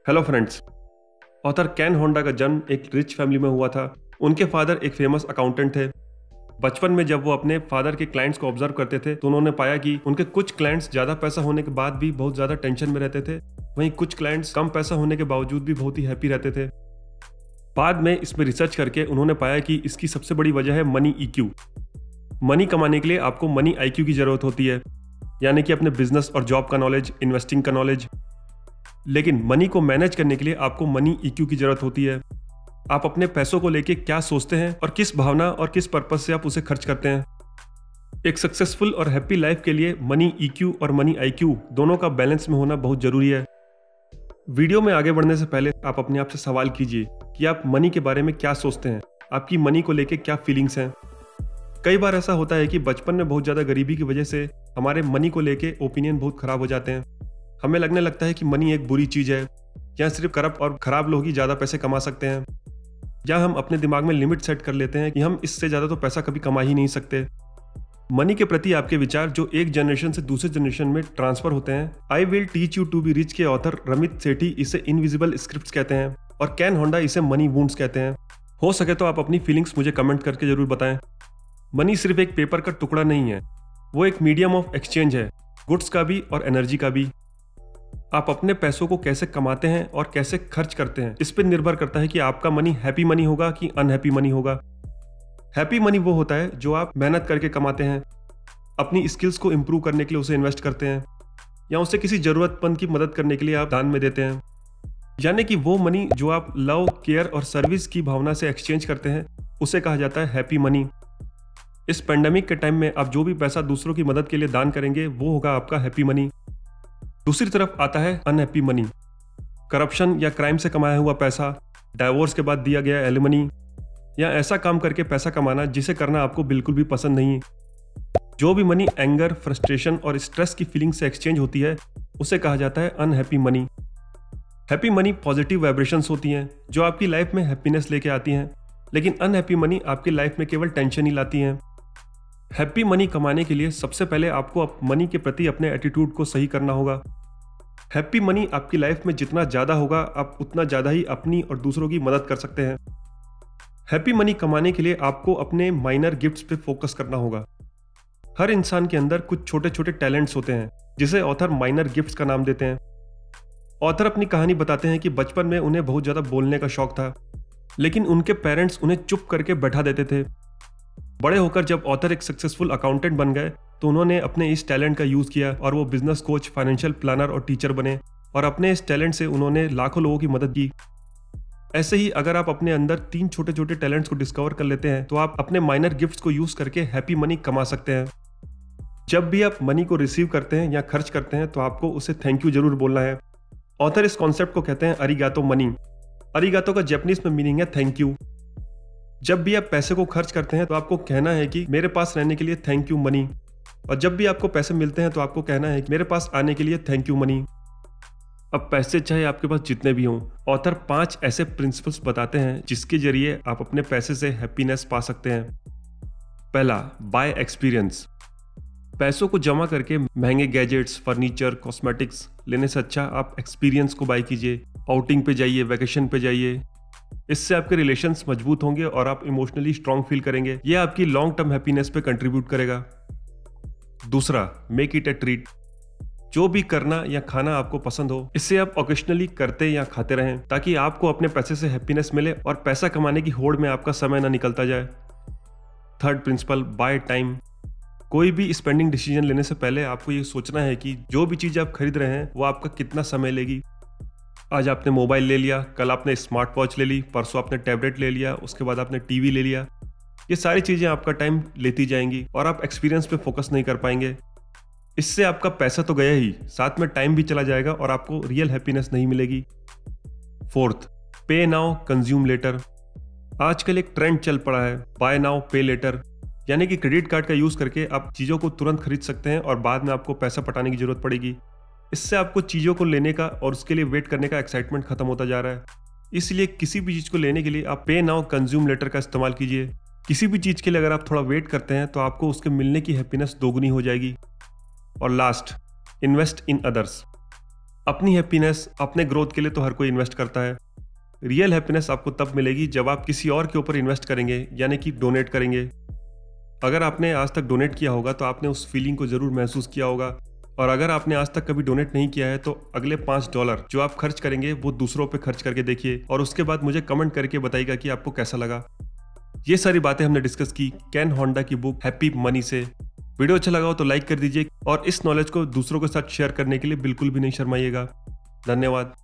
Hello friends. Author Ken Honda का जन्म एक रिच फैमिली में हुआ था। उनके फादर एक फेमस अकाउंटेंट थे। बचपन में जब वो अपने फादर के क्लाइंट्स को ऑब्जर्व करते थे तो उन्होंने पाया कि उनके कुछ क्लाइंट्स ज़्यादा पैसा होने के बाद भी बहुत ज़्यादा टेंशन में रहते थे, वहीं कुछ क्लाइंट्स कम पैसा होने के बावजूद भी बहुत ही हैप्पी रहते थे। बाद में इसमें रिसर्च करके उन्होंने पाया कि इसकी सबसे बड़ी वजह है मनी ईक्यू। मनी कमाने के लिए आपको मनी आईक्यू की ज़रूरत होती है, यानी कि अपने बिजनेस और जॉब का नॉलेज, इन्वेस्टिंग का नॉलेज। लेकिन मनी को मैनेज करने के लिए आपको मनी ईक्यू की जरूरत होती है। आप अपने पैसों को लेके क्या सोचते हैं और किस भावना और किस पर्पस से आप उसे खर्च करते हैं। एक सक्सेसफुल और हैप्पी लाइफ के लिए मनी ईक्यू और मनी आईक्यू दोनों का बैलेंस में होना बहुत जरूरी है। वीडियो में आगे बढ़ने से पहले आप अपने आप से सवाल कीजिए कि आप मनी के बारे में क्या सोचते हैं, आपकी मनी को लेके क्या फीलिंग्स हैं। कई बार ऐसा होता है कि बचपन में बहुत ज़्यादा गरीबी की वजह से हमारे मनी को लेके ओपिनियन बहुत खराब हो जाते हैं। हमें लगने लगता है कि मनी एक बुरी चीज़ है, या सिर्फ करप्ट और ख़राब लोग ही ज़्यादा पैसे कमा सकते हैं, या हम अपने दिमाग में लिमिट सेट कर लेते हैं कि हम इससे ज़्यादा तो पैसा कभी कमा ही नहीं सकते। मनी के प्रति आपके विचार जो एक जनरेशन से दूसरे जनरेशन में ट्रांसफर होते हैं। I will teach you to be rich के ऑथर रमित सेठी इसे इनविजिबल स्क्रिप्ट्स कहते हैं और केन होंडा इसे मनी वुंड्स कहते हैं। हो सके तो आप अपनी फीलिंग्स मुझे कमेंट करके जरूर बताएं। मनी सिर्फ एक पेपर का टुकड़ा नहीं है, वो एक मीडियम ऑफ एक्सचेंज है, गुड्स का भी और एनर्जी का भी। आप अपने पैसों को कैसे कमाते हैं और कैसे खर्च करते हैं, इस पर निर्भर करता है कि आपका मनी हैप्पी मनी होगा कि अनहैप्पी मनी होगा। हैप्पी मनी वो होता है जो आप मेहनत करके कमाते हैं, अपनी स्किल्स को इंप्रूव करने के लिए उसे इन्वेस्ट करते हैं, या उसे किसी जरूरतमंद की मदद करने के लिए आप दान में देते हैं। यानी कि वो मनी जो आप लव, केयर और सर्विस की भावना से एक्सचेंज करते हैं, उसे कहा जाता है हैप्पी मनी। इस पेंडेमिक के टाइम में आप जो भी पैसा दूसरों की मदद के लिए दान करेंगे वो होगा आपका हैप्पी मनी। दूसरी तरफ आता है अनहैप्पी मनी। करप्शन या क्राइम से कमाया हुआ पैसा, डाइवोर्स के बाद दिया गया एलिमनी, या ऐसा काम करके पैसा कमाना जिसे करना आपको बिल्कुल भी पसंद नहीं। जो भी मनी एंगर, फ्रस्ट्रेशन और स्ट्रेस की फीलिंग से एक्सचेंज होती है उसे कहा जाता है unhappy money. Happy money positive vibrations होती हैं जो आपकी लाइफ में हैप्पीनेस लेके आती हैं, लेकिन अनहैप्पी मनी आपकी लाइफ में केवल टेंशन ही लाती हैं। हैप्पी मनी कमाने के लिए सबसे पहले आपको मनी के प्रति अपने एटीट्यूड को सही करना होगा। हैप्पी मनी आपकी लाइफ में जितना ज़्यादा होगा आप उतना ज़्यादा ही अपनी और दूसरों की मदद कर सकते हैं। हैप्पी मनी कमाने के लिए आपको अपने माइनर गिफ्ट्स पे फोकस करना होगा। हर इंसान के अंदर कुछ छोटे छोटे टैलेंट्स होते हैं जिसे ऑथर माइनर गिफ्ट्स का नाम देते हैं। ऑथर अपनी कहानी बताते हैं कि बचपन में उन्हें बहुत ज़्यादा बोलने का शौक था, लेकिन उनके पेरेंट्स उन्हें चुप करके बैठा देते थे। बड़े होकर जब ऑथर एक सक्सेसफुल अकाउंटेंट बन गए तो उन्होंने अपने इस टैलेंट का यूज़ किया और वो बिजनेस कोच, फाइनेंशियल प्लानर और टीचर बने, और अपने इस टैलेंट से उन्होंने लाखों लोगों की मदद की। ऐसे ही अगर आप अपने अंदर 3 छोटे छोटे टैलेंट्स को डिस्कवर कर लेते हैं तो आप अपने माइनर गिफ्ट्स को यूज़ करके हैप्पी मनी कमा सकते हैं। जब भी आप मनी को रिसीव करते हैं या खर्च करते हैं तो आपको उसे थैंक यू जरूर बोलना है। ऑथर इस कॉन्सेप्ट को कहते हैं अरिगातो मनी। अरिगातो का जापानीज में मीनिंग है थैंक यू। जब भी आप पैसे को खर्च करते हैं तो आपको कहना है कि मेरे पास रहने के लिए थैंक यू मनी, और जब भी आपको पैसे मिलते हैं तो आपको कहना है कि मेरे पास आने के लिए थैंक यू मनी। अब पैसे चाहे आपके पास जितने भी हों, ऑथर 5 ऐसे प्रिंसिपल्स बताते हैं जिसके जरिए आप अपने पैसे से हैप्पीनेस पा सकते हैं। पहला, बाय एक्सपीरियंस। पैसों को जमा करके महंगे गैजेट्स, फर्नीचर, कॉस्मेटिक्स लेने से अच्छा आप एक्सपीरियंस को बाय कीजिए। आउटिंग पे जाइए, वैकेशन पे जाइए। इससे आपके रिलेशंस मजबूत होंगे और आप इमोशनली स्ट्रांग फील करेंगे। यह आपकी लॉन्ग टर्म हैप्पीनेस पे कंट्रीब्यूट करेगा। दूसरा, मेक इट अ ट्रीट। जो भी करना या खाना आपको पसंद हो, इससे आप ओकेशनली करते या खाते रहें ताकि आपको अपने पैसे से हैप्पीनेस मिले और पैसा कमाने की होड़ में आपका समय ना निकलता जाए। Third principle, buy time. कोई भी स्पेंडिंग डिसीजन लेने से पहले आपको ये सोचना है कि जो भी चीज़ आप खरीद रहे हैं वो आपका कितना समय लेगी। आज आपने मोबाइल ले लिया, कल आपने स्मार्ट वॉच ले ली, परसों आपने टैबलेट ले लिया, उसके बाद आपने टीवी ले लिया। ये सारी चीज़ें आपका टाइम लेती जाएंगी और आप एक्सपीरियंस पे फोकस नहीं कर पाएंगे। इससे आपका पैसा तो गया ही, साथ में टाइम भी चला जाएगा और आपको रियल हैप्पीनेस नहीं मिलेगी। फोर्थ, पे नाउ कंज्यूम लेटर। आजकल एक ट्रेंड चल पड़ा है, बाय नाउ पे लेटर, यानी कि क्रेडिट कार्ड का यूज़ करके आप चीज़ों को तुरंत खरीद सकते हैं और बाद में आपको पैसा पटाने की जरूरत पड़ेगी। इससे आपको चीज़ों को लेने का और उसके लिए वेट करने का एक्साइटमेंट खत्म होता जा रहा है। इसलिए किसी भी चीज़ को लेने के लिए आप पे नाउ कंज्यूम लेटर का इस्तेमाल कीजिए। किसी भी चीज़ के लिए अगर आप थोड़ा वेट करते हैं तो आपको उसके मिलने की हैप्पीनेस दोगुनी हो जाएगी। और लास्ट, इन्वेस्ट इन अदर्स। अपनी हैप्पीनेस, अपने ग्रोथ के लिए तो हर कोई इन्वेस्ट करता है। रियल हैप्पीनेस आपको तब मिलेगी जब आप किसी और के ऊपर इन्वेस्ट करेंगे, यानी कि डोनेट करेंगे। अगर आपने आज तक डोनेट किया होगा तो आपने उस फीलिंग को जरूर महसूस किया होगा, और अगर आपने आज तक कभी डोनेट नहीं किया है तो अगले $5 जो आप खर्च करेंगे वो दूसरों पे खर्च करके देखिए, और उसके बाद मुझे कमेंट करके बताइएगा कि आपको कैसा लगा। ये सारी बातें हमने डिस्कस की केन होंडा की बुक हैप्पी मनी से। वीडियो अच्छा लगा हो तो लाइक कर दीजिए, और इस नॉलेज को दूसरों के साथ शेयर करने के लिए बिल्कुल भी नहीं शर्माइएगा। धन्यवाद।